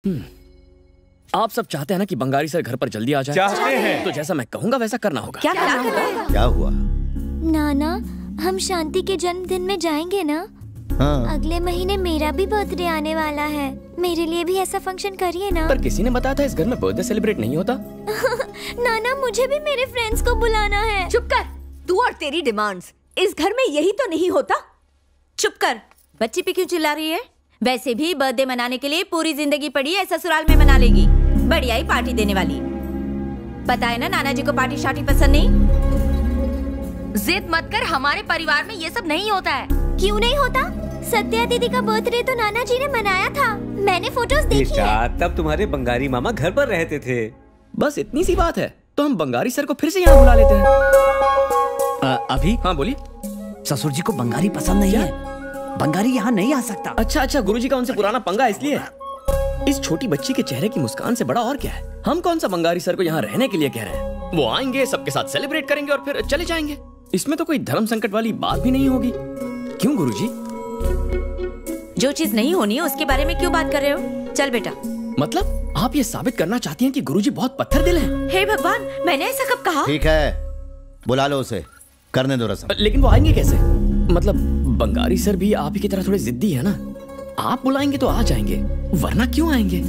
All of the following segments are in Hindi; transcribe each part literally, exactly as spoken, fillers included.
आप सब चाहते हैं ना कि बंगारी सर घर पर जल्दी आ जाए? चाहते हैं। तो जैसा मैं कहूँगा वैसा करना होगा। क्या करना होगा? क्या हुआ? नाना, हम शांति के जन्मदिन में जाएंगे ना? हाँ। अगले महीने मेरा भी बर्थडे आने वाला है, मेरे लिए भी ऐसा फंक्शन करिए ना। पर किसी ने बताया था इस घर में बर्थडे सेलिब्रेट नहीं होता। नाना, मुझे भी मेरे फ्रेंड्स को बुलाना है। चुप कर, तू और तेरी डिमांड्स। इस घर में यही तो नहीं होता। चुप कर, बच्ची पे क्यों चिल्ला रही है? वैसे भी बर्थडे मनाने के लिए पूरी जिंदगी पड़ी है, ससुराल में मना लेगी। बढ़िया ही पार्टी देने वाली। पता है ना नाना जी को पार्टी शार्टी पसंद नहीं। जिद मत कर, हमारे परिवार में ये सब नहीं होता है। क्यों नहीं होता? सत्या दीदी का बर्थडे तो नाना जी ने मनाया था, मैंने फोटोज देखी है। तब तुम्हारे बंगारी मामा घर पर रहते थे। बस इतनी सी बात है, तो हम बंगारी सर को फिर से यहाँ बुला लेते हैं। आ, अभी हाँ बोलिए। ससुर जी को बंगारी पसंद नहीं है, बंगारी यहाँ नहीं आ सकता। अच्छा अच्छा, गुरुजी का उनसे पुराना पंगा इसलिए। इस छोटी बच्ची के चेहरे की मुस्कान से बड़ा और क्या है? हम कौन सा बंगारी सर को यहाँ रहने के लिए कह रहे हैं? वो आएंगे, सबके साथ सेलिब्रेट करेंगे और फिर चले जाएंगे। इसमें तो कोई धर्म संकट वाली बात भी नहीं होगी। क्यों गुरुजी? जो चीज नहीं होनी है उसके बारे में क्यों बात कर रहे हो? चल बेटा। मतलब आप ये साबित करना चाहती हैं कि गुरुजी बहुत पत्थर दिल हैं? हे भगवान, मैंने ऐसा कब कहा? ठीक है, बुला लो उसे, करने दो रस्म। लेकिन वो आएंगे कैसे? मतलब बंगारी सर भी आप ही की तरह थोड़े जिद्दी है ना। आप बुलाएंगे तो आ जाएंगे, वरना क्यों आएंगे?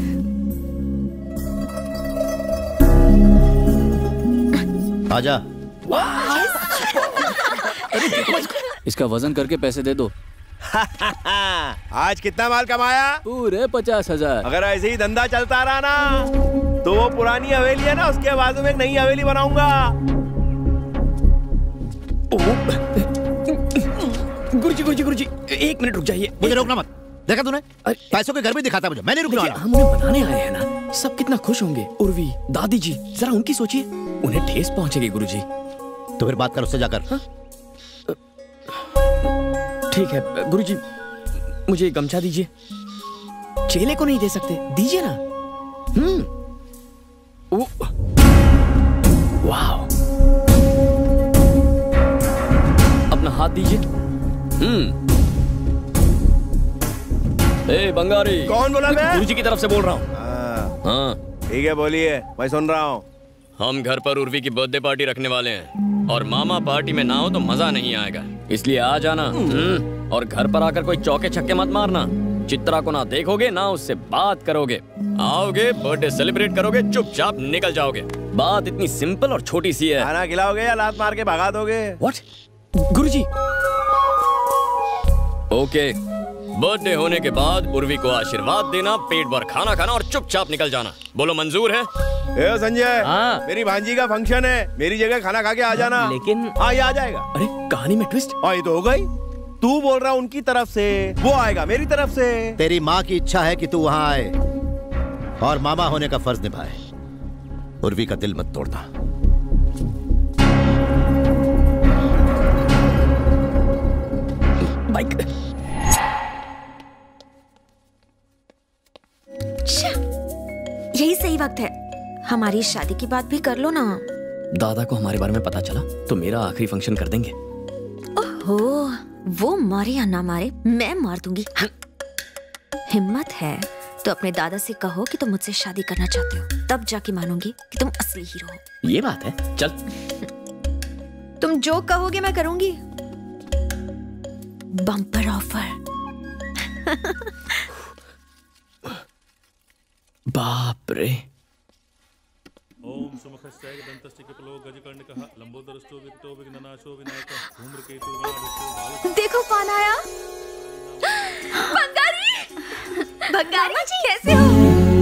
आजा। इसका वजन करके पैसे दे दो। आज कितना माल कमाया? पूरे पचास हजार। अगर ऐसे ही धंधा चलता रहा ना तो वो पुरानी हवेली है ना, उसके बाजू में एक नई हवेली बनाऊंगा। गुरुजी गुरुजी गुरुजी एक मिनट रुक जाइए। मुझे रोकना मत। देखा तूने, पैसों के घर भी दिखाता मुझे, मैं नहीं रुकने वाला। हम उन्हें बनाने आए हैं ना, सब कितना खुश होंगे। उर्वी, दादी जी, जरा उनकी सोचिए, उन्हें ठेस पहुंचेगी गुरुजी। तो फिर बात कर उससे जाकर। हाँ? ठीक है गुरुजी, मुझे गमछा दीजिए। चेले को नहीं दे सकते, दीजिए ना। हम्म। वाह, अपना हाथ दीजिए। हम्म। ए बंगारी। कौन बोला? मैं गुरुजी की तरफ से बोल रहा हूँ। हाँ ठीक है, बोलिए, मैं सुन रहा हूँ। हम घर पर उर्वी की बर्थडे पार्टी रखने वाले हैं और मामा पार्टी में ना हो तो मजा नहीं आएगा, इसलिए आ जाना। और घर पर आकर कोई चौके छक्के मत मारना। चित्रा को ना देखोगे ना उससे बात करोगे। आओगे, बर्थडे सेलिब्रेट करोगे, चुपचाप निकल जाओगे। बात इतनी सिंपल और छोटी सी है। खाना खिलाओगे या लात मार के भगा दोगे? व्हाट? गुरुजी। ओके, बर्थडे होने के बाद उर्वी को आशीर्वाद देना, पेट भर खाना खाना और चुपचाप निकल जाना। बोलो मंजूर है? ए संजय, हाँ? मेरी भांजी का फंक्शन है, मेरी जगह खाना खा के आ जाना। लेकिन हाँ, ये आ जाएगा। अरे कहानी में ट्विस्ट। हाँ, ये तो हो गई। तू बोल रहा उनकी तरफ से, वो आएगा मेरी तरफ से। तेरी माँ की इच्छा है कि तू वहां आए और मामा होने का फर्ज निभाए। उर्वी का दिल मत तोड़ना। बाइक। यही सही वक्त है, हमारी शादी की बात भी कर लो ना। दादा को हमारे बारे में पता चला तो मेरा आखिरी फंक्शन कर देंगे। ओहो, वो मारे या ना मारे, मैं मार दूंगी। हिम्मत है तो अपने दादा से कहो कि तुम मुझसे शादी करना चाहते हो, तब जाके मानूंगी कि तुम असली हीरो हो। ये बात है, चल। तुम जो कहोगे मैं करूंगी। Bumper offer. बाप रे। ओम सुमुखस्य दंतस्य कपिलो गजकर्णकः लंबोदरस्थो विकटो विघ्ननाशो विनायकः धूम्रकेतु गणाधिपो। देखो कौन आया। बंगारी। बंगारी जी कैसे हो?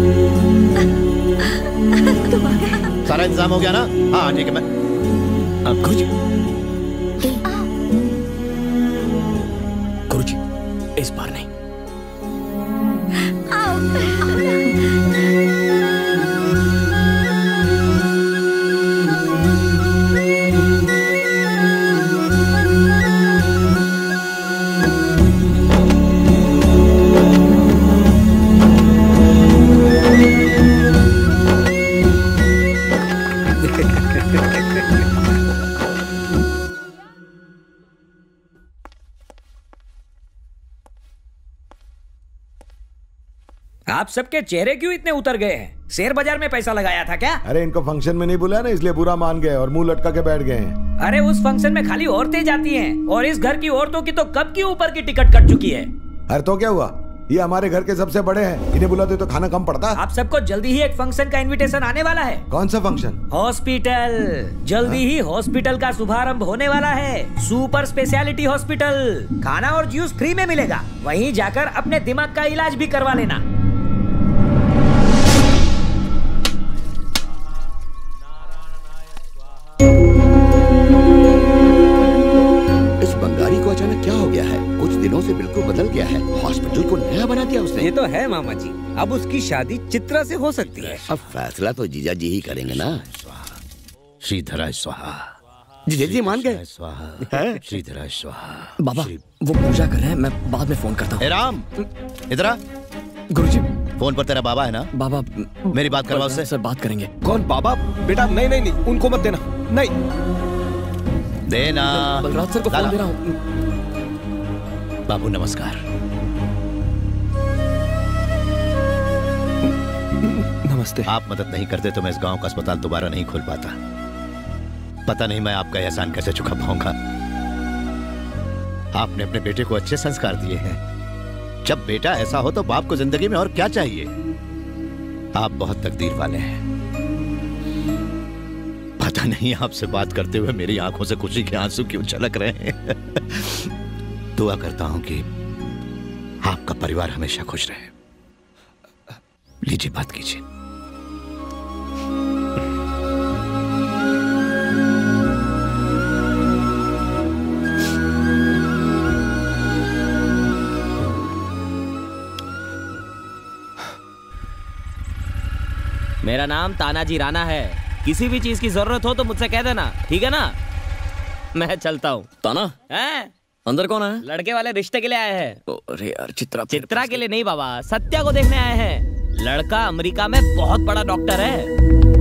तुम आ गए। सारा इंतजाम हो गया ना? हाँ ठीक है। मैं अब गुरुजी, गुरुजी इस बार नहीं। आप सबके चेहरे क्यों इतने उतर गए हैं? शेयर बाजार में पैसा लगाया था क्या? अरे इनको फंक्शन में नहीं बुलाया ना, इसलिए बुरा मान गए और मुंह लटका के बैठ गए हैं। अरे उस फंक्शन में खाली औरतें जाती हैं और इस घर की औरतों की तो कब की ऊपर की टिकट कट चुकी है। अरे तो क्या हुआ, ये हमारे घर के सबसे बड़े हैं, इन्हें बुलाते तो खाना कम पड़ता। आप सबको जल्दी ही एक फंक्शन का इनविटेशन आने वाला है। कौन सा फंक्शन? हॉस्पिटल। जल्दी ही हॉस्पिटल का शुभारंभ होने वाला है। Super speciality hospital. खाना और जूस फ्री में मिलेगा, वहीं जाकर अपने दिमाग का इलाज भी करवा लेना। इस बंगाली को अचानक क्या हो गया है? कुछ दिनों से बिल्कुल बदल गया है। हॉस्पिटल को नया बना दिया उसने। ये तो है मामा जी, अब उसकी शादी चित्रा से हो सकती है। अब फैसला तो जीजा जी ही करेंगे ना। श्रीधराय स्वाहा। जीजा जी मान गए। श्रीधराय स्वाहा। बाबा वो पूजा कर रहे हैं, मैं बाद में फोन करता हूँ। राम इधर आ। गुरुजी फोन पर तेरा बाबा है ना? बाबा मेरी बात करवा उससे। सर बात करेंगे। कौन बाबा? बेटा नहीं नहीं नहीं, उनको मत देना। नहीं देना। बलराज सर को फोन दे रहा हूँ। बाबू नमस्कार। नमस्ते। आप मदद नहीं करते तो मैं इस गांव का अस्पताल दोबारा नहीं खोल पाता। पता नहीं मैं आपका एहसान कैसे चुका पाऊंगा। आपने अपने बेटे को अच्छे संस्कार दिए हैं। जब बेटा ऐसा हो तो बाप को जिंदगी में और क्या चाहिए। आप बहुत तकदीर वाले हैं। पता नहीं आपसे बात करते हुए मेरी आंखों से खुशी के आंसू क्यों छलक रहे हैं। दुआ करता हूं कि आपका परिवार हमेशा खुश रहे। लीजिए बात कीजिए। मेरा नाम तानाजी राणा है। किसी भी चीज की जरूरत हो तो मुझसे कह देना, ठीक है ना? मैं चलता हूँ। ताना हैं? अंदर कौन है? लड़के वाले रिश्ते के लिए आए हैं। अरे यार चित्रा चित्रा के लिए नहीं बाबा, सत्या को देखने आए हैं। लड़का अमेरिका में बहुत बड़ा डॉक्टर है।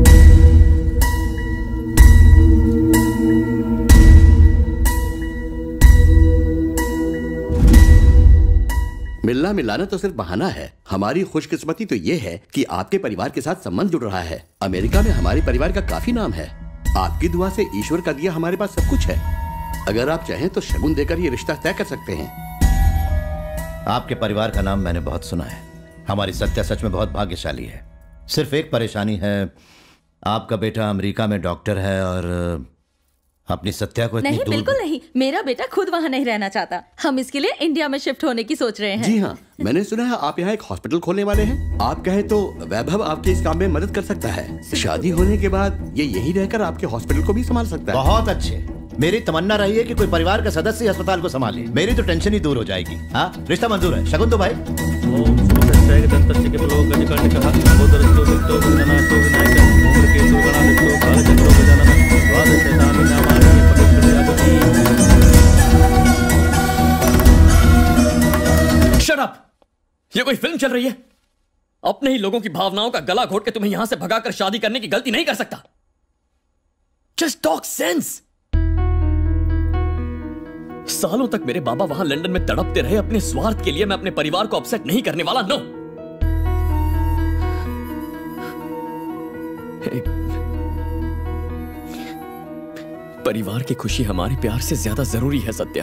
मिलना मिलाना तो सिर्फ बहाना है। हमारी खुशकिस्मती तो ये है कि आपके परिवार के साथ संबंध जुड़ रहा है। अमेरिका में हमारे परिवार का काफी नाम है। आपकी दुआ से ईश्वर का दिया हमारे पास सब कुछ है। अगर आप चाहें तो शगुन देकर ये रिश्ता तय कर सकते हैं। आपके परिवार का नाम मैंने बहुत सुना है। हमारी सत्या सच में बहुत भाग्यशाली है। सिर्फ एक परेशानी है, आपका बेटा अमेरिका में डॉक्टर है और अपनी सत्या को इतनी नहीं, दूर... बिल्कुल नहीं। मेरा बेटा खुद वहाँ नहीं रहना चाहता। हम इसके लिए इंडिया में शिफ्ट होने की सोच रहे हैं। जी हाँ, मैंने सुना है आप यहाँ एक हॉस्पिटल खोलने वाले हैं। आप कहें तो वैभव आपके इस काम में मदद कर सकता है। शादी होने के बाद ये यहीं रहकर आपके हॉस्पिटल को भी संभाल सकता है। बहुत अच्छे। मेरी तमन्ना रही है कि कोई परिवार का सदस्य अस्पताल को संभाले। मेरी तो टेंशन ही दूर हो जाएगी। हाँ, रिश्ता मंजूर है। शगुन तो भाई। Shut up! ये कोई फिल्म चल रही है? अपने ही लोगों की भावनाओं का गला घोट के तुम्हें यहां से भगाकर शादी करने की गलती नहीं कर सकता। Just talk sense! सालों तक मेरे बाबा वहां लंदन में तड़पते रहे अपने स्वार्थ के लिए। मैं अपने परिवार को अपसेट नहीं करने वाला। नो। परिवार की खुशी हमारे प्यार से ज्यादा जरूरी है सत्या।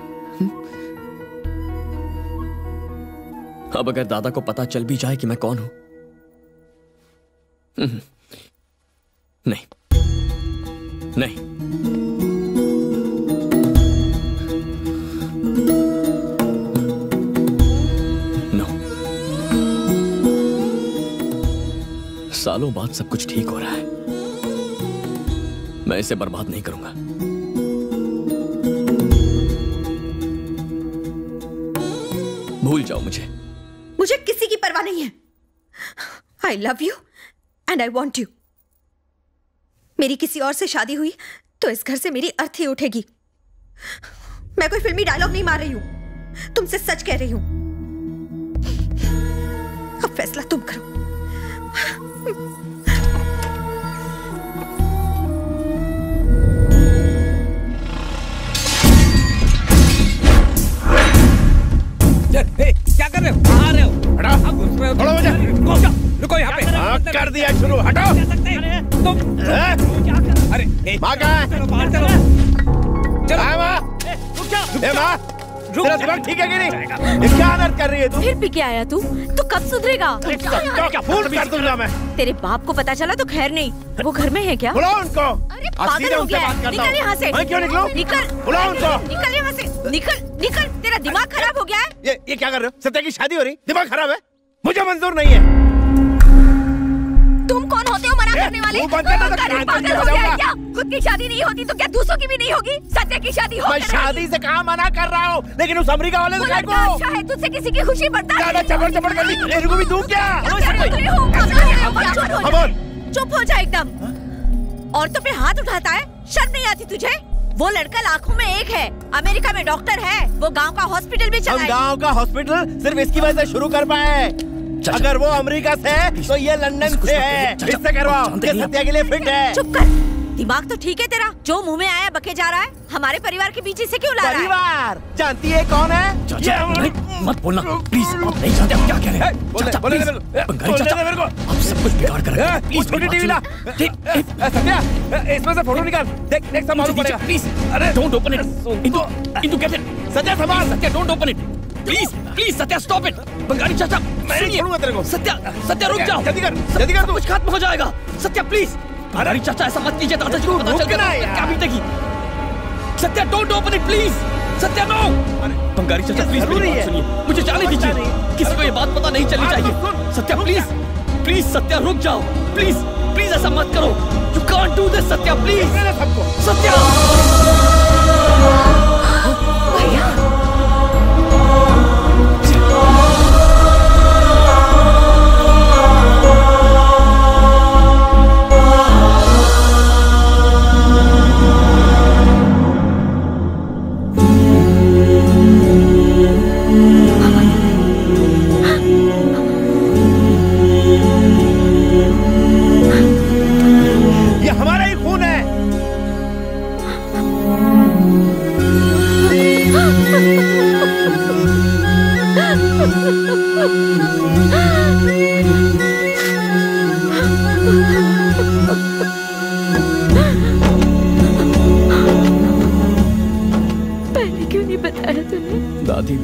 अब अगर दादा को पता चल भी जाए कि मैं कौन हूं, नहीं नहीं नो। सालों बाद सब कुछ ठीक हो रहा है। मैं इसे बर्बाद नहीं करूंगा। भूल जाओ मुझे। मुझे किसी की परवाह नहीं है। I love you and I want you. मेरी किसी और से शादी हुई तो इस घर से मेरी अर्थी उठेगी। मैं कोई फिल्मी डायलॉग नहीं मार रही हूं, तुमसे सच कह रही हूं। अब फैसला तुम करो। क्या कर रहे हो? आ रहे हो? हटा, आप घुस रहे हो। पे। हाँ, कर दिया शुरू, हटो। अरे माँ कहाँ है? चलो माँ। ए माँ, तेरा दिमाग ठीक है कि नहीं? ये क्या अनर्थ कर रही है तू? फिर पी के आया तू? तू कब सुधरेगा? क्या फूल कर दूंगा मैं। तेरे बाप को पता चला तो खैर नहीं। वो घर में है क्या? बुलाओ उनको। अरे पागल हो गया है। निकल यहाँ से। मैं क्यों निकलूं? निकल। बुलाओ उनको। निकल यहाँ से। निकल, निकल। तेरा दिमाग खराब हो गया है। ये ये क्या कर रहे हो? सत्या की शादी हो रही, दिमाग खराब है? मुझे मंजूर नहीं है। तुम कौन होते हो मना करने वाले? पागल हो गया है क्या? खुद की शादी नहीं होती तो क्या दूसरों की भी नहीं होगी? सत्या की शादी हो। मैं शादी से कहाँ मना कर रहा हूँ, लेकिन उस अमेरिका वाले से को अच्छा है, तुझसे किसी की खुशी बढ़ता है। ज्यादा चपड़ चपड़ कर ली, तेरे को भी दूं क्या? चुप हो जा एकदम। औरतों पे हाथ उठाता है, शर्म नहीं आती तुझे? वो लड़का लाखों में एक है, अमेरिका में डॉक्टर है, वो गांव का हॉस्पिटल भी चलाए। हम गांव का हॉस्पिटल सिर्फ इसकी वजह से शुरू कर पाए। अगर वो अमेरिका से है तो ये लंदन से है। इससे करवाओ, ये सत्या के लिए फिट है। चुप कर, दिमाग तो ठीक है तेरा। जो मुंह में आया बके जा रहा है। हमारे परिवार के बीच से क्यों ला रहा है? परिवार जानती है कौन है? नहीं, मत बोलना प्लीज। आप नहीं जानते आप क्या कह रहे हैं? चाचा, बोले मेरे को, बोले मेरे को। आप सब कुछ बिगाड़ कर रहे हैं। प्लीज छोटी टीवी ला। सत्या, इसमें से फोटो निकाल। देख देख सब मालूम पड़ेगा। प्लीज, अरे don't open it. Indu, Indu get it. Satya संभाल। Satya don't open it. Please, please Satya stop it. Bengali चाचा, मैं नहीं छोड़ूंगा तेरे को। सत्या, सत्या रुक जाओ। जल्दी कर, जल्दी कर, कुछ खत्म हो जाएगा। सत्या प्लीज। बंगाली चाचा ऐसा मत कीजिए, दादाजी को पता चल जाएगा क्या बीतेगी। Satya don't open it please. Satya no. Bengali चाचा प्लीज मेरी बात सुनिए, मुझे जाने दीजिए। किसी को ये बात पता नहीं चलनी चाहिए। सत्या प्लीज, प्लीज सत्या रुक जाओ। प्लीज, प्लीज ऐसा मत करो। You can't do this Satya please. Satya भैया ये हमारा ही खून है। पहले क्यों नहीं बताया तूने? दादी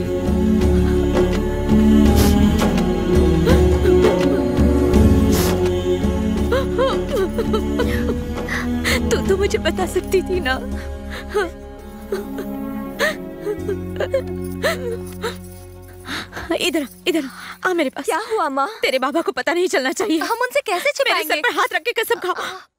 तू तो मुझे बता सकती थी ना। इधर इधर आ मेरे पास। क्या हुआ माँ? तेरे बाबा को पता नहीं चलना चाहिए। हम उनसे कैसे मेरे छिपाएंगे? सर पर हाथ रख के कसम खा।